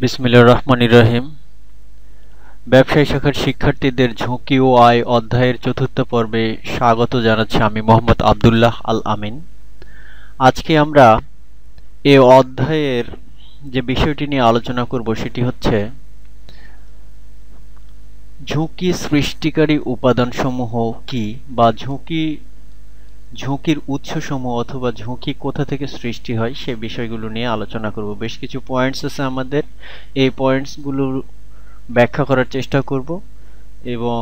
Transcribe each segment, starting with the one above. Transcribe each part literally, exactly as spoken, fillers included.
বিসমিল্লাহির রহমানির রহিম। ব্যবসায়ী শাখার শিক্ষার্থীদের ঝুঁকি ও আয় অধ্যায়ের চতুর্থ পর্বে স্বাগত জানাচ্ছি আমি মোহাম্মদ আবদুল্লাহ আল আমিন। আজকে আমরা এই অধ্যায়ের যে বিষয়টি নিয়ে আলোচনা করব সেটি হচ্ছে ঝুঁকি সৃষ্টিকারী উপাদানসমূহ কি, বা ঝুঁকি ঝুঁকির উৎসসমূহ অথবা ঝুঁকি কোথা থেকে সৃষ্টি হয় সে বিষয়গুলো নিয়ে আলোচনা করব। বেশ কিছু পয়েন্টস আছে আমাদের, এই পয়েন্টসগুলো ব্যাখ্যা করার চেষ্টা করব এবং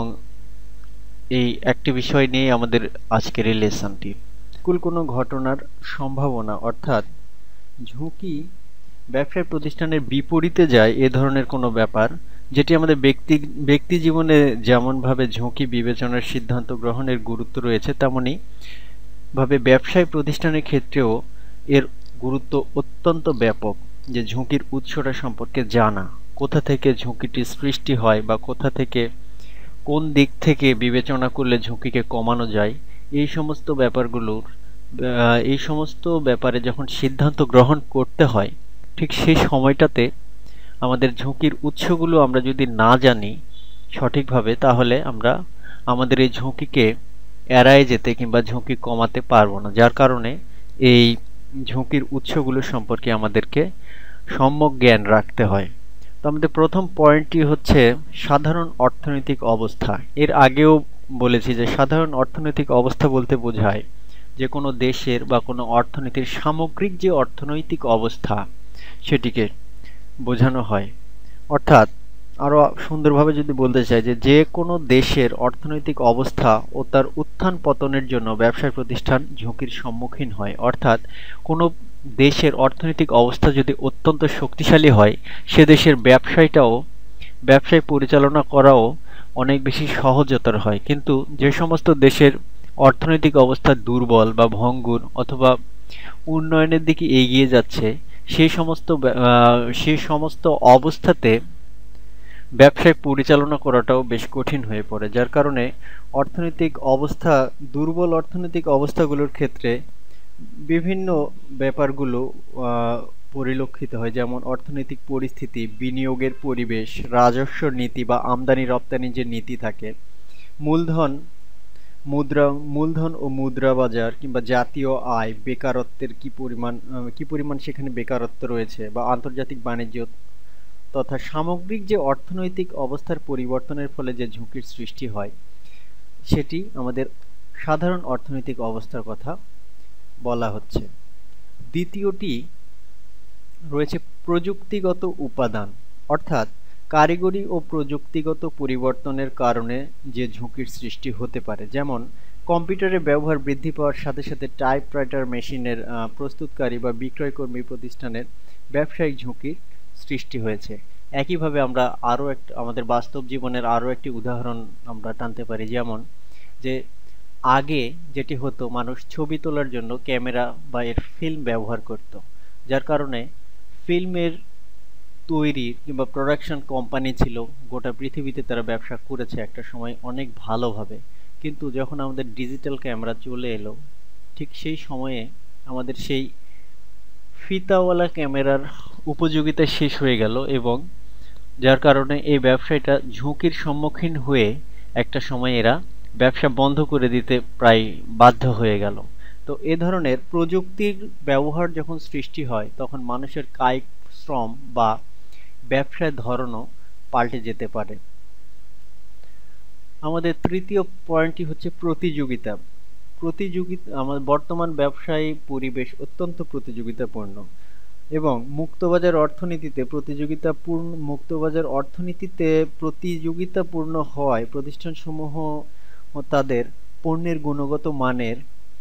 এই একটি বিষয় নিয়ে আমাদের আজকের এই লেসনটি। কুল কোনো ঘটনার সম্ভাবনা অর্থাৎ ঝুঁকি ব্যবসায় প্রতিষ্ঠানের বিপরীতে যায় এ ধরনের কোনো ব্যাপার যেটি আমাদের ব্যক্তি ব্যক্তি জীবনে যেমনভাবে ঝুঁকি বিবেচনার সিদ্ধান্ত গ্রহণের গুরুত্ব রয়েছে, তেমনি ভাবে ব্যবসায় প্রতিষ্ঠানের ক্ষেত্রেও এর গুরুত্ব অত্যন্ত ব্যাপক। যে ঝুঁকির উৎসটা সম্পর্কে জানা, কোথা থেকে ঝুঁকিটি সৃষ্টি হয় বা কোথা থেকে কোন দিক থেকে বিবেচনা করলে ঝুঁকিকে কমানো যায়, এই সমস্ত ব্যাপারগুলোর এই সমস্ত ব্যাপারে যখন সিদ্ধান্ত গ্রহণ করতে হয় ঠিক সেই সময়টাতে আমাদের ঝুঁকির উৎসগুলো আমরা যদি না জানি সঠিকভাবে, তাহলে আমরা আমাদের এই ঝুঁকিকে এড়ায় যেতে কিংবা ঝুঁকি কমাতে পারবো না। যার কারণে এই ঝুঁকির উৎসগুলো সম্পর্কে আমাদেরকে সম্যক জ্ঞান রাখতে হয়। তো আমাদের প্রথম পয়েন্টটি হচ্ছে সাধারণ অর্থনৈতিক অবস্থা। এর আগেও বলেছি যে সাধারণ অর্থনৈতিক অবস্থা বলতে বোঝায় যে কোনো দেশের বা কোনো অর্থনীতির সামগ্রিক যে অর্থনৈতিক অবস্থা সেটিকে বোঝানো হয়। অর্থাৎ আরো সুন্দরভাবে যদি বলতে চাই যে যে কোনো দেশের অর্থনৈতিক অবস্থা ও তার উত্থান পতনের জন্য ব্যবসায় প্রতিষ্ঠান ঝুঁকির সম্মুখীন হয়। অর্থাৎ কোনো দেশের অর্থনৈতিক অবস্থা যদি অত্যন্ত শক্তিশালী হয়, সে দেশের ব্যবসায়টাও ব্যবসায় পরিচালনা করাও অনেক বেশি সহজতর হয়। কিন্তু যে সমস্ত দেশের অর্থনৈতিক অবস্থা দুর্বল বা ভঙ্গুর অথবা উন্নয়নের দিকে এগিয়ে যাচ্ছে, সেই সমস্ত সেই সমস্ত অবস্থাতে ব্যবসায় পরিচালনা করাটাও বেশ কঠিন হয়ে পড়ে। যার কারণে অর্থনৈতিক অবস্থা দুর্বল অর্থনৈতিক অবস্থাগুলোর ক্ষেত্রে বিভিন্ন ব্যাপারগুলো পরিলক্ষিত হয়, যেমন অর্থনৈতিক পরিস্থিতি, বিনিয়োগের পরিবেশ, রাজস্ব নীতি বা আমদানি রপ্তানি যে নীতি থাকে, মূলধন মুদ্রা মূলধন ও মুদ্রা বাজার কিংবা জাতীয় আয়, বেকারত্বের কি পরিমাণ কি পরিমাণ সেখানে বেকারত্ব রয়েছে, বা আন্তর্জাতিক বাণিজ্য তথা সামগ্রিক যে অর্থনৈতিক অবস্থার পরিবর্তনের ফলে যে ঝুঁকির সৃষ্টি হয় সেটি আমাদের সাধারণ অর্থনৈতিক অবস্থার কথা বলা হচ্ছে। দ্বিতীয়টি রয়েছে প্রযুক্তিগত উপাদান, অর্থাৎ কারিগরি ও প্রযুক্তিগত পরিবর্তনের কারণে যে ঝুঁকির সৃষ্টি হতে পারে। যেমন কম্পিউটারের ব্যবহার বৃদ্ধি পাওয়ার সাথে সাথে টাইপরাইটার মেশিনের প্রস্তুতকারী বা বিক্রয়কর্মী প্রতিষ্ঠানের ব্যবসায়িক ঝুঁকির সৃষ্টি হয়েছে। একইভাবে আমরা আরও একটা আমাদের বাস্তব জীবনের আরও একটি উদাহরণ আমরা টানতে পারি। যেমন যে আগে যেটি হতো, মানুষ ছবি তোলার জন্য ক্যামেরা বা এর ফিল্ম ব্যবহার করত, যার কারণে ফিল্মের তৈরি কিংবা প্রোডাকশন কোম্পানি ছিল গোটা পৃথিবীতে, তারা ব্যবসা করেছে একটা সময় অনেক ভালোভাবে। কিন্তু যখন আমাদের ডিজিটাল ক্যামেরা চলে এলো, ঠিক সেই সময়ে আমাদের সেই ফিতাওয়ালা ক্যামেরার উপযোগিতা শেষ হয়ে গেল, এবং যার কারণে এই ব্যবসায়টা ঝুঁকির সম্মুখীন হয়ে একটা সময় এরা ব্যবসা বন্ধ করে দিতে প্রায় বাধ্য হয়ে গেল। তো এ ধরনের প্রযুক্তির ব্যবহার যখন সৃষ্টি হয়, তখন মানুষের কায়িক শ্রম বা ব্যবসার ধরনও পাল্টে যেতে পারে। আমাদের তৃতীয় পয়েন্টটি হচ্ছে প্রতিযোগিতা। প্রতিযোগিতা আমাদের বর্তমান ব্যবসায়ী পরিবেশ অত্যন্ত প্রতিযোগিতাপূর্ণ, এবং মুক্তবাজার অর্থনীতিতে প্রতিযোগিতাপূর্ণ মুক্তবাজার অর্থনীতিতে প্রতিযোগিতাপূর্ণ হওয়ায় প্রতিষ্ঠানসমূহ তাদের পণ্যের গুণগত মানের,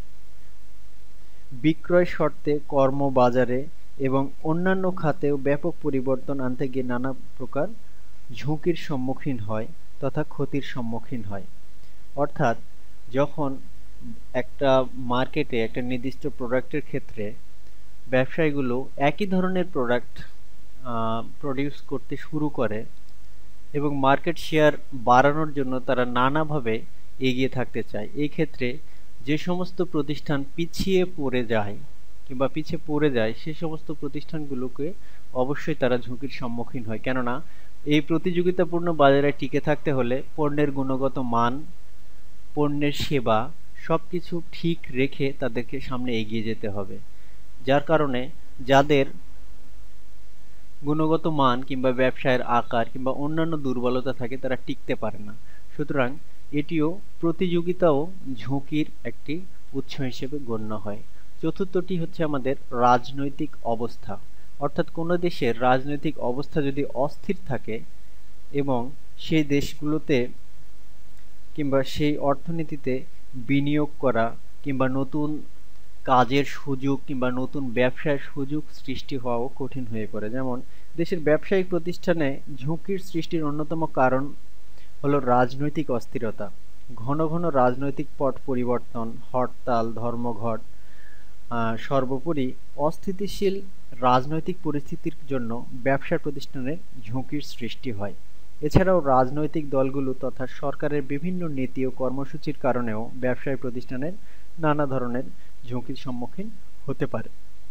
বিক্রয় শর্তে, কর্মবাজারে এবং অন্যান্য খাতেও ব্যাপক পরিবর্তন আনতে গিয়ে নানা প্রকার ঝুঁকির সম্মুখীন হয় তথা ক্ষতির সম্মুখীন হয়। অর্থাৎ যখন একটা মার্কেটে একটা নির্দিষ্ট প্রোডাক্টের ক্ষেত্রে ব্যবসায়ীগুলো একই ধরনের প্রোডাক্ট প্রডিউস করতে শুরু করে এবং মার্কেট শেয়ার বাড়ানোর জন্য তারা নানাভাবে এগিয়ে থাকতে চায়, এই ক্ষেত্রে যে সমস্ত প্রতিষ্ঠান পিছিয়ে পড়ে যায় কিংবা পিছিয়ে পড়ে যায় সে সমস্ত প্রতিষ্ঠানগুলোকে অবশ্যই তারা ঝুঁকির সম্মুখীন হয়। কেননা এই প্রতিযোগিতাপূর্ণ বাজারে টিকে থাকতে হলে পণ্যের গুণগত মান, পণ্যের সেবা সবকিছু ঠিক রেখে তাদেরকে সামনে এগিয়ে যেতে হবে। যার কারণে যাদের গুণগত মান কিংবা ব্যবসায়ের আকার কিংবা অন্যান্য দুর্বলতা থাকে তারা টিকতে পারে না। সুতরাং এটিও প্রতিযোগিতা ও ঝুঁকির একটি উৎস হিসেবে গণ্য হয়। চতুর্থটি হচ্ছে আমাদের রাজনৈতিক অবস্থা, অর্থাৎ কোনো দেশের রাজনৈতিক অবস্থা যদি অস্থির থাকে এবং সেই দেশগুলোতে কিংবা সেই অর্থনীতিতে বিনিয়োগ করা কিংবা নতুন কাজের সুযোগ কিংবা নতুন ব্যবসার সুযোগ সৃষ্টি হওয়াও কঠিন হয়ে পড়ে। যেমন দেশের ব্যবসায়িক প্রতিষ্ঠানে ঝুঁকির সৃষ্টির অন্যতম কারণ হলো রাজনৈতিক অস্থিরতা। ঘন ঘন রাজনৈতিক পট পরিবর্তন, হরতাল, ধর্মঘট, আহ, সর্বোপরি অস্থিতিশীল রাজনৈতিক পরিস্থিতির জন্য ব্যবসা প্রতিষ্ঠানে ঝুঁকির সৃষ্টি হয়। এছাড়াও রাজনৈতিক দলগুলো তথা সরকারের বিভিন্ন নীতি ও কর্মসূচির কারণেও ব্যবসায় প্রতিষ্ঠানের নানা ধরনের ঝুঁকির সম্মুখীন হতে পারে।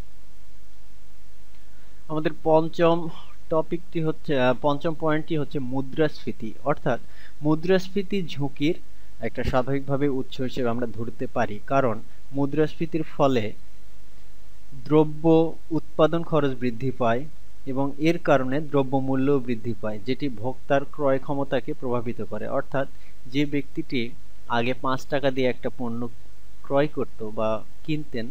আমাদের পঞ্চম টপিকটি হচ্ছে আহ, পঞ্চম পয়েন্টটি হচ্ছে মুদ্রাস্ফীতি, অর্থাৎ মুদ্রাস্ফীতি ঝুঁকির একটা স্বাভাবিকভাবে উৎস হিসেবে আমরা ধরতে পারি। কারণ মুদ্রাস্ফীতির ফলে দ্রব্য উৎপাদন খরচ বৃদ্ধি পায় এবং এর কারণে দ্রব্যমূল্যও বৃদ্ধি পায়, যেটি ভোক্তার ক্রয় ক্ষমতাকে প্রভাবিত করে। অর্থাৎ যে ব্যক্তিটি আগে পাঁচ টাকা দিয়ে একটা পণ্য ক্রয় করত বা কিনতেন,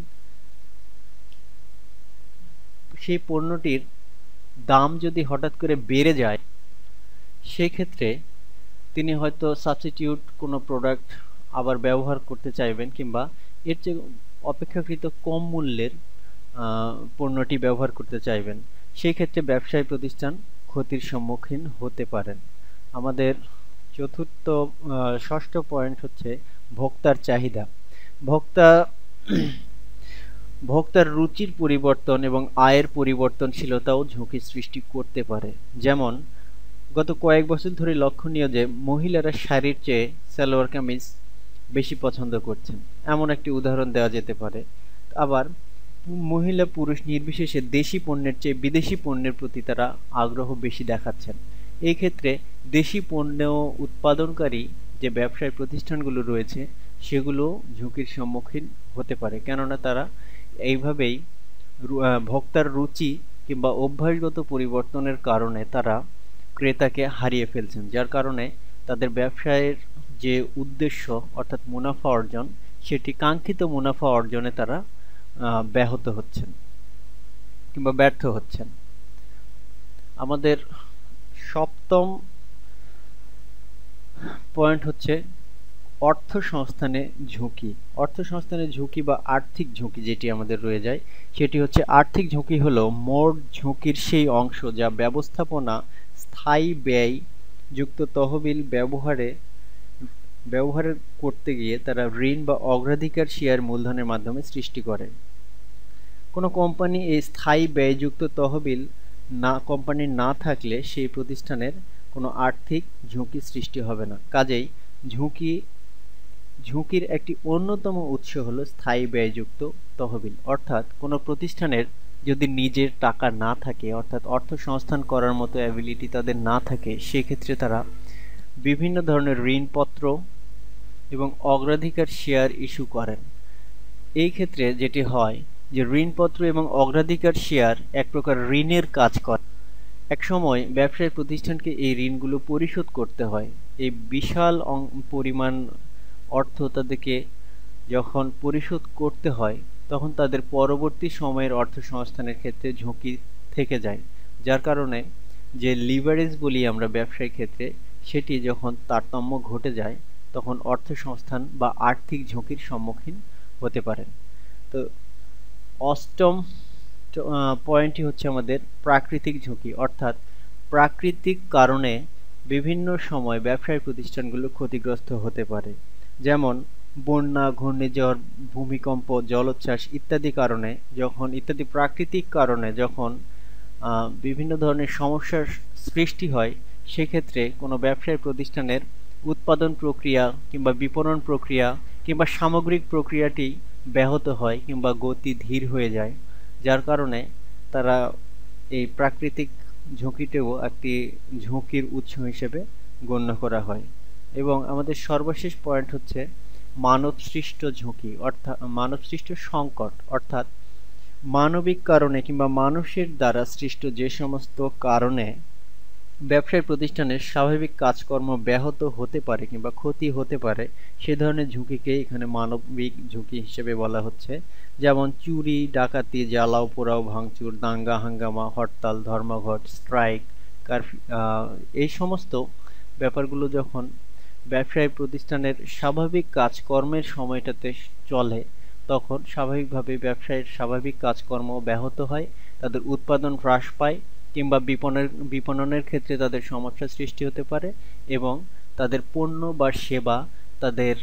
সেই পণ্যটির দাম যদি হঠাৎ করে বেড়ে যায়, সেক্ষেত্রে তিনি হয়তো সাবস্টিটিউট কোনো প্রোডাক্ট আবার ব্যবহার করতে চাইবেন কিংবা এর চেয়ে অপেক্ষাকৃত কম মূল্যের আহ, পণ্যটি ব্যবহার করতে চাইবেন। সেই ক্ষেত্রে ব্যবসায়ী প্রতিষ্ঠান ক্ষতির সম্মুখীন হতে পারেন। আমাদের চতুর্থ আহ, ষষ্ঠ পয়েন্ট হচ্ছে ভোক্তার চাহিদা। ভোক্তা ভোক্তার রুচির পরিবর্তন এবং আয়ের পরিবর্তনশীলতাও ঝুঁকি সৃষ্টি করতে পারে। যেমন গত কয়েক বছর ধরে লক্ষণীয় যে মহিলারা শাড়ির চেয়ে সালোয়ার কামিজ বেশি পছন্দ করছেন, এমন একটি উদাহরণ দেওয়া যেতে পারে। আবার মহিলা পুরুষ নির্বিশেষে দেশি পণ্যের চেয়ে বিদেশি পণ্যের প্রতি তারা আগ্রহ বেশি দেখাচ্ছেন। এই ক্ষেত্রে দেশি পণ্য উৎপাদনকারী যে ব্যবসায়ী প্রতিষ্ঠানগুলো রয়েছে সেগুলো ঝুঁকির সম্মুখীন হতে পারে, কেননা তারা এইভাবেই রু- আহ, ভোক্তার রুচি কিংবা অভ্যাসগত পরিবর্তনের কারণে তারা ক্রেতাকে হারিয়ে ফেলছেন, যার কারণে তাদের ব্যবসায়ের যে উদ্দেশ্য অর্থাৎ মুনাফা অর্জন, সেটি কাঙ্ক্ষিত মুনাফা অর্জনে তারা আহ, ব্যাহত হচ্ছেন কিংবা ব্যর্থ হচ্ছেন। আমাদের সপ্তম পয়েন্ট হচ্ছে অর্থ সংস্থানে ঝুঁকি। অর্থ সংস্থানে ঝুঁকি বা আর্থিক ঝুঁকি যেটি আমাদের রয়ে যায়, সেটি হচ্ছে আর্থিক ঝুঁকি হলো মোট ঝুঁকির সেই অংশ যা ব্যবস্থাপনা, স্থায়ী ব্যয় যুক্ত তহবিল ব্যবহারে ব্যবহার করতে গিয়ে তারা ঋণ বা অগ্রাধিকার শেয়ার মূলধনের মাধ্যমে সৃষ্টি করে। কোনো কোম্পানি এই স্থায়ী ব্যয়যুক্ত তহবিল না কোম্পানির না থাকলে সেই প্রতিষ্ঠানের কোনো আর্থিক ঝুঁকি সৃষ্টি হবে না। কাজেই ঝুঁকি ঝুঁকির একটি অন্যতম উৎস হলো স্থায়ী ব্যয়যুক্ত তহবিল। অর্থাৎ কোনো প্রতিষ্ঠানের যদি নিজের টাকা না থাকে, অর্থাৎ অর্থ সংস্থান করার মতো অ্যাবিলিটি তাদের না থাকে, সেক্ষেত্রে তারা বিভিন্ন ধরনের ঋণপত্র এবং অগ্রাধিকার শেয়ার ইস্যু করেন। এই ক্ষেত্রে যেটি হয় যে ঋণপত্র এবং অগ্রাধিকার শেয়ার এক প্রকার ঋণের কাজ করে। একসময় ব্যবসায়ী প্রতিষ্ঠানকে এই ঋণগুলো পরিশোধ করতে হয়। এই বিশাল পরিমাণ অর্থ তাদেরকে যখন পরিশোধ করতে হয়, তখন তাদের পরবর্তী সময়ের অর্থ সংস্থানের ক্ষেত্রে ঝুঁকি থেকে যায়, যার কারণে যে লিভারেজ বলি আমরা ব্যবসায়িক ক্ষেত্রে, সেটি যখন তারতম্য ঘটে যায় তখন অর্থ সংস্থান বা আর্থিক ঝুঁকির সম্মুখীন হতে পারেন। তো অষ্টম পয়েন্টটি হচ্ছে আমাদের প্রাকৃতিক ঝুঁকি, অর্থাৎ প্রাকৃতিক কারণে বিভিন্ন সময় ব্যবসায়ী প্রতিষ্ঠানগুলো ক্ষতিগ্রস্ত হতে পারে। যেমন বন্যা, ঘূর্ণিঝড়, ভূমিকম্প, জলোচ্ছ্বাস ইত্যাদি কারণে যখন ইত্যাদি প্রাকৃতিক কারণে যখন আহ, বিভিন্ন ধরনের সমস্যার সৃষ্টি হয়, সেক্ষেত্রে কোনো ব্যবসায়ী প্রতিষ্ঠানের উৎপাদন প্রক্রিয়া কিংবা বিপণন প্রক্রিয়া কিংবা সামগ্রিক প্রক্রিয়াটি ব্যাহত হয় কিংবা গতি ধীর হয়ে যায়, যার কারণে তারা এই প্রাকৃতিক ঝুঁকিটাও একটি ঝুঁকির উৎস হিসেবে গণ্য করা হয়। এবং আমাদের সর্বশেষ পয়েন্ট হচ্ছে মানব সৃষ্ট ঝুঁকি, অর্থাৎ মানব সৃষ্ট সংকট, অর্থাৎ মানবিক কারণে কিংবা মানুষের দ্বারা সৃষ্ট যে সমস্ত কারণে ব্যবসায় প্রতিষ্ঠানের স্বাভাবিক কাজকর্ম ব্যাহত হতে পারে কিংবা ক্ষতি হতে পারে, সে ধরনের ঝুঁকিকে এখানে মানবিক ঝুঁকি হিসেবে বলা হচ্ছে। যেমন চুরি, ডাকাতি, জ্বালাও পোড়াও, ভাঙচুর, দাঙ্গা হাঙ্গামা, হরতাল, ধর্মঘট, স্ট্রাইক, কারফিউ, এই সমস্ত ব্যাপারগুলো যখন ব্যবসায়ী প্রতিষ্ঠানের স্বাভাবিক কাজকর্মের সময়টাতে চলে, তখন স্বাভাবিকভাবে ব্যবসায়ের স্বাভাবিক কাজকর্ম ব্যাহত হয়, তাদের উৎপাদন হ্রাস পায় কিংবা বিপণনের বিপণনের ক্ষেত্রে তাদের সমস্যার সৃষ্টি হতে পারে এবং তাদের পণ্য বা সেবা তাদের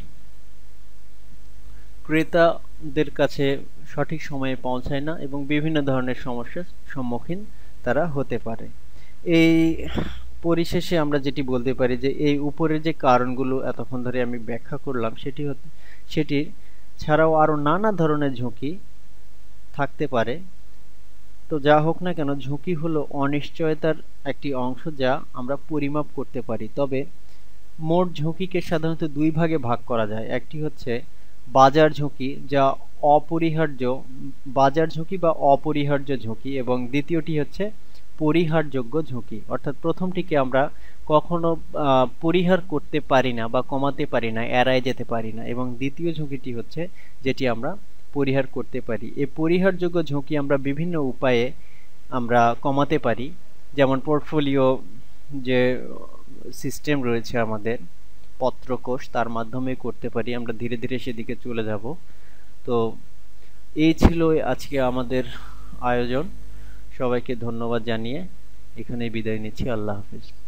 ক্রেতাদের কাছে সঠিক সময়ে পৌঁছায় না এবং বিভিন্ন ধরনের সমস্যার সম্মুখীন তারা হতে পারে। এই পরিশেষে আমরা যেটি বলতে পারি যে এই উপরের যে কারণগুলো এতক্ষণ ধরে আমি ব্যাখ্যা করলাম, সেটি সেটির ছাড়াও আরো নানা ধরনের ঝুঁকি থাকতে পারে। তো যা হোক না কেন, ঝুঁকি হলো অনিশ্চয়তার একটি অংশ যা আমরা পরিমাপ করতে পারি। তবে মোট ঝুঁকিকে সাধারণত দুই ভাগে ভাগ করা যায়। একটি হচ্ছে বাজার ঝুঁকি, যা অপরিহার্য বাজার ঝুঁকি বা অপরিহার্য ঝুঁকি, এবং দ্বিতীয়টি হচ্ছে পরিহারযোগ্য ঝুঁকি। অর্থাৎ প্রথমটিকে আমরা কখনো পরিহার করতে পারি না বা কমাতে পারি না, এড়ায় যেতে পারি না, এবং দ্বিতীয় ঝুঁকিটি হচ্ছে যেটি আমরা পরিহার করতে পারি। এই পরিহারযোগ্য ঝুঁকি আমরা বিভিন্ন উপায়ে আমরা কমাতে পারি। যেমন পোর্টফোলিও যে সিস্টেম রয়েছে আমাদের, পত্রকোষ, তার মাধ্যমে করতে পারি। আমরা ধীরে ধীরে সেদিকে চলে যাব। তো এই ছিল আজকে আমাদের আয়োজন। সবাইকে ধন্যবাদ জানিয়ে এখানেই বিদায় নিচ্ছি। আল্লাহ হাফেজ।